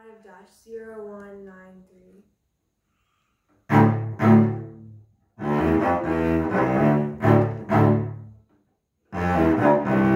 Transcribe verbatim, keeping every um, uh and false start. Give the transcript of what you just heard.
five dash zero one nine three. Thank you.